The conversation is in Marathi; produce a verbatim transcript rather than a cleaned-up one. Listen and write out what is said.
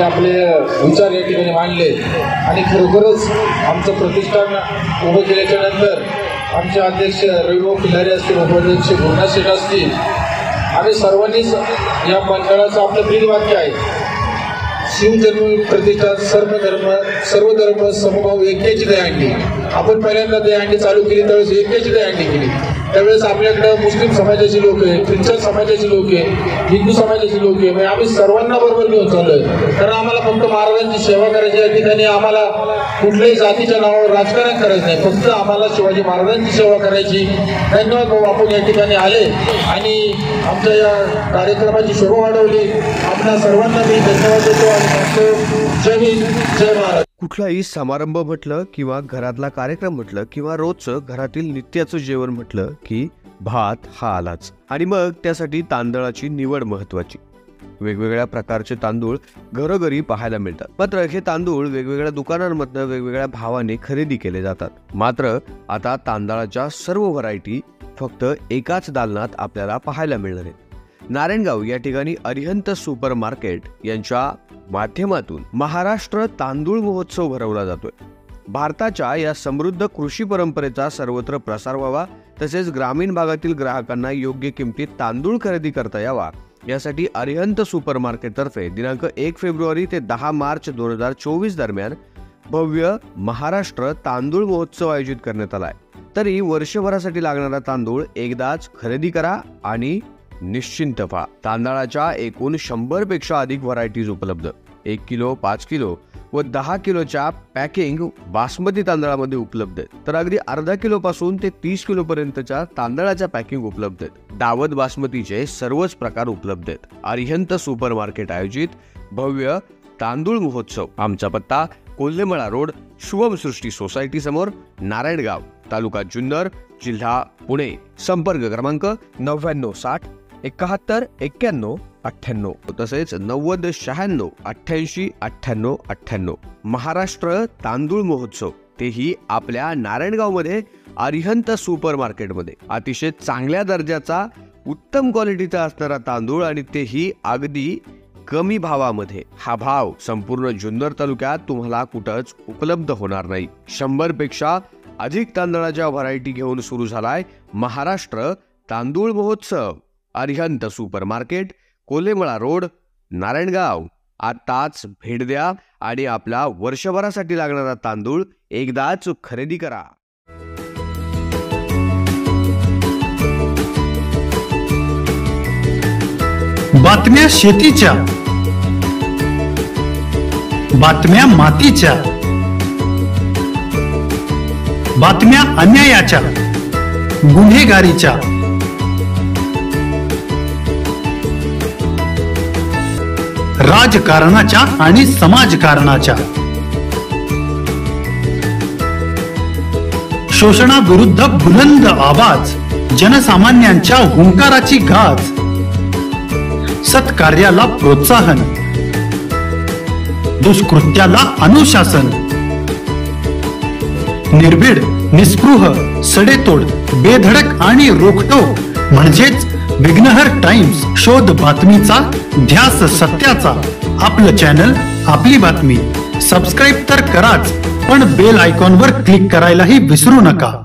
आपले विचार या ठिकाणी मांडले आणि खरोखरच आमचं प्रतिष्ठान उभं केल्याच्या नंतर आमचे अध्यक्ष रविभाऊ खिलारे असतील, उपाध्यक्ष गुरुनाथ शेठ असतील, आम्ही सर्वांनीच या मंडळाचं आपलं ब्रीदवाक्य आहे, शिवजन्म प्रतिष्ठान सर्व धर्म सर्व धर्म समभाव एकेची दहीहंडी. आपण पहिल्यांदा दहीहंडी चालू केली त्यावेळेस एकेची दहीहंडी केली. त्यावेळेस आपल्याकडे मुस्लिम समाजाची लोक आहे, ख्रिश्चन समाजाची लोक आहे, हिंदू समाजाची लोक आहे, म्हणजे आम्ही सर्वांना बरोबर घेऊन चाललोय. कारण आम्हाला फक्त महाराजांची सेवा करायची या ठिकाणी, आम्हाला कुठल्याही जातीच्या नावावर राजकारण करायचं नाही, फक्त आम्हाला शिवाजी महाराजांची सेवा करायची. धन्यवाद भाऊ, आपण या ठिकाणी आले आणि आमच्या या कार्यक्रमाची शोभा वाढवली. आपल्या सर्वांना मी धन्यवाद देतो आणि म्हणतो जय हिंद जय महाराज. कुठलाही समारंभ म्हटलं किंवा घरातला कार्यक्रम म्हटलं किंवा रोजचं घरातील नित्याचं जेवण म्हटलं की भात हा आलाच. आणि मग त्यासाठी तांदळाची निवड महत्वाची. वेगवेगळ्या प्रकारचे तांदूळ घरोघरी पाहायला मिळतात. मात्र हे तांदूळ वेगवेगळ्या दुकानांमधनं वेगवेगळ्या भावाने खरेदी केले जातात. मात्र आता तांदळाच्या सर्व व्हरायटी फक्त एकाच दालनात आपल्याला पाहायला मिळणार आहेत. नारायणगाव या ठिकाणी अरिहंत सुपर मार्केट यांच्या माध्यमातून महाराष्ट्र तांदूळ महोत्सव भरवला जातोय. भारताच्या या समृद्ध कृषी परंपरेचा सर्वत्र प्रसार व्हावा, तसेच ग्रामीण भागातील ग्राहकांना योग्य किमतीत तांदूळ खरेदी करता यावा यासाठी अरिहंत सुपर मार्केट तर्फे दिनांक एक फेब्रुवारी ते दहा मार्च दोन हजार चोवीस दरम्यान भव्य महाराष्ट्र तांदूळ महोत्सव आयोजित करण्यात आलाय. तरी वर्षभरासाठी लागणारा तांदूळ एकदाच खरेदी करा आणि निश्चिंत व्हा. तांदळाच्या एकूण शंभर पेक्षा अधिक व्हरायटीज उपलब्ध. एक किलो, पाच किलो व दहा किलोच्या पॅकिंग बासमती तांदळामध्ये उपलब्ध आहेत. तर अगदी अर्धा किलो पासून ते तीस किलो पर्यंतच्या तांदळाच्या पॅकिंग उपलब्ध आहेत. दावत बासमतीचे सर्वच प्रकार उपलब्ध आहेत. अरिहंत सुपर मार्केट आयोजित भव्य तांदूळ महोत्सव. आमचा पत्ता कोल्हेमळा रोड, शुभमसृष्टी सोसायटी समोर, नारायणगाव, तालुका जुन्नर, जिल्हा पुणे. संपर्क क्रमांक नव्याण्णव साठ एकाहत्तर एक्क्याण्णव अठ्ठ्याण्णव तसेच नव्वद शहाण्णव अठ्ठ्याऐंशी अठ्ठ्याण्णव अठ्ठ्याण्णव. महाराष्ट्र तांदूळ महोत्सव, तेही आपल्या नारायणगाव मध्ये अरिहंत सुपर मार्केटमध्ये. अतिशय चांगल्या दर्जाचा उत्तम क्वालिटीचा असणारा तांदूळ आणि तेही अगदी कमी भावामध्ये. हा भाव संपूर्ण जुन्नर तालुक्यात तुम्हाला कुठंच उपलब्ध होणार नाही. शंभर पेक्षा अधिक तांदळाच्या व्हरायटी घेऊन सुरू झालाय महाराष्ट्र तांदूळ महोत्सव. Arihant super market, Kolhemala road, Narayangaon. आताच भेट द्या आणि आपला वर्षभरासाठी लागणारा तांदूळ एकदाच खरेदी करा. बातम्या शेतीच्या, बातम्या मातीच्या, बातम्या अन्यायाच्या, गुन्हेगारीच्या, राजकारणाच्या आणि समाजकारणाच्या, शोषणाविरुद्ध बुलंद आवाज, जनसामान्यांच्या हुंकाराची गाज, सत्कार्याला प्रोत्साहन, दुष्कृत्याला अनुशासन, निर्भीड, निस्पृह, सडेतोड, बेधडक आणि रोखटोक म्हणजेच विघ्नहर टाइम्स. शोध बातमीचा, ध्यास सत्याचा. आपलं चॅनल, आपली बातमी. सबस्क्राईब तर कराच, पण बेल आयकॉनवर क्लिक करायलाही विसरू नका.